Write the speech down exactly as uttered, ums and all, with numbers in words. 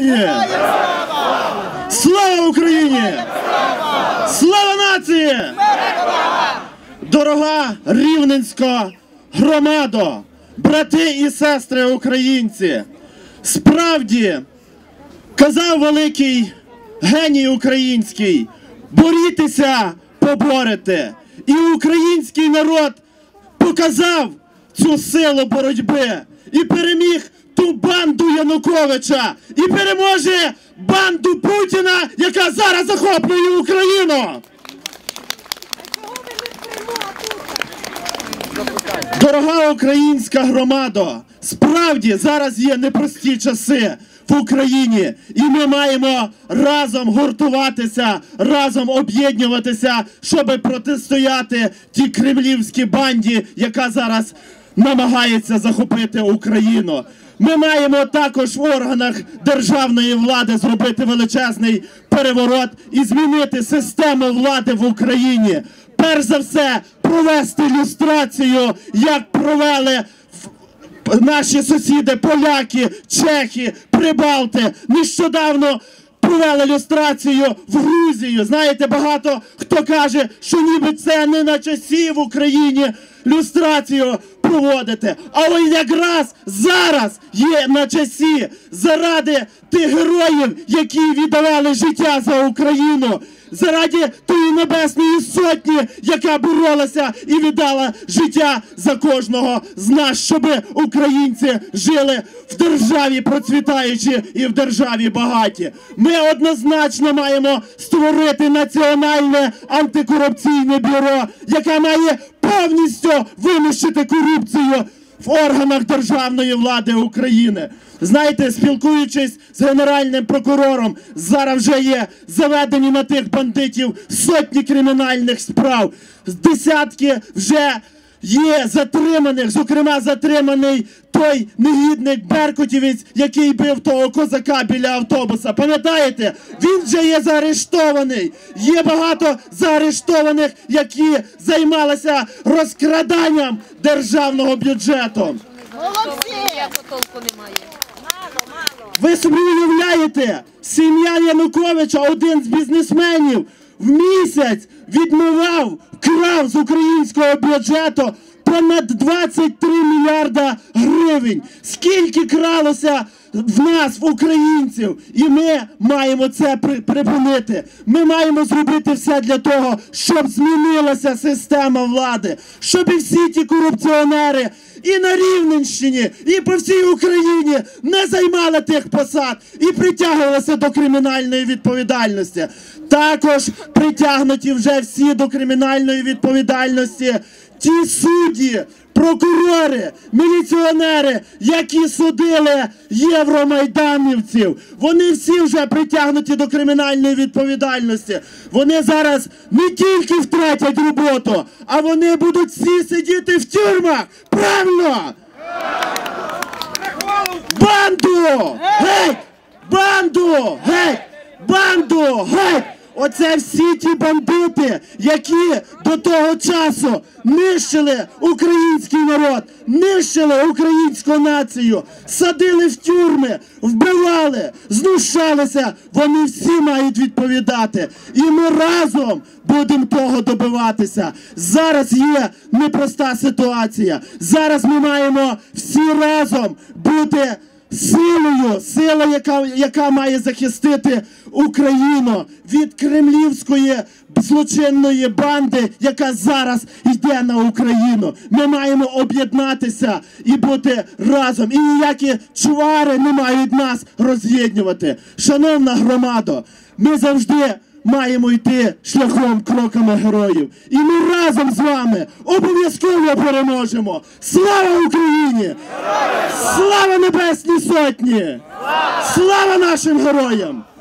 Україні! Слава Україні! Слава нації! Дорога рівненська громадо, брати і сестри українці, справді, казав великий геній український, борітеся, поборете. І український народ показав цю силу боротьби і переміг ту банду Януковича, і переможе банду Путіна, яка зараз захоплює Україну. Дорога українська громадо, справді зараз є непрості часи в Україні, і ми маємо разом гуртуватися, разом об'єднуватися, щоб протистояти тій кремлівській банді, яка зараз намагається захопити Україну. Ми маємо також в органах державної влади зробити величезний переворот і змінити систему влади в Україні. Перш за все, провести люстрацію, як провели наші сусіди, поляки, чехи, прибалти. Нещодавно провели люстрацію в Грузію. Знаєте, багато хто каже, що ніби це не на часі в Україні люстрацію проводити. Але якраз зараз є на часі заради тих героїв, які віддавали життя за Україну. Заради тої Небесної Сотні, яка боролася і віддала життя за кожного з нас, щоб українці жили в державі процвітаючі і в державі багаті. Ми однозначно маємо створити Національне антикорупційне бюро, яке має повністю винищити корупцію в органах державної влади України. Знаєте, спілкуючись з Генеральним прокурором, зараз вже є заведені на тих бандитів сотні кримінальних справ. Десятки вже є затриманих, зокрема затриманий той негідник беркутівець, який бив того козака біля автобуса. Пам'ятаєте? Він вже є заарештований. Є багато заарештованих, які займалися розкраданням державного бюджету. Ви собі уявляєте, сім'я Януковича, один з бізнесменів, в місяць відмивав, крав з українського бюджету понад двадцять три мільярда гривень. Скільки кралося в нас, в українців, і ми маємо це припинити. Ми маємо зробити все для того, щоб змінилася система влади, щоб всі ті корупціонери і на Рівненщині, і по всій Україні не займали тих посад і притягувалися до кримінальної відповідальності. Також притягнуті вже всі до кримінальної відповідальності ті судді, прокурори, міліціонери, які судили євромайданівців. Вони всі вже притягнуті до кримінальної відповідальності. Вони зараз не тільки втратять роботу, а вони будуть всі сидіти в тюрмах. Правильно? Банду! Геть! Банду! Геть! Банду! Геть! Оце всі ті бандити, які до того часу нищили український народ, нищили українську націю, садили в тюрми, вбивали, знущалися. Вони всі мають відповідати. І ми разом будемо того добиватися. Зараз є непроста ситуація. Зараз ми маємо всі разом бути силою, сила, яка, яка має захистити Україну від кремлівської злочинної банди, яка зараз йде на Україну. Ми маємо об'єднатися і бути разом. І ніякі чвари не мають нас роз'єднувати. Шановна громадо, ми завжди маємо йти шляхом, кроками героїв. І ми разом з вами обов'язково переможемо. Слава Україні! Слава Небесній Сотні! Слава нашим героям!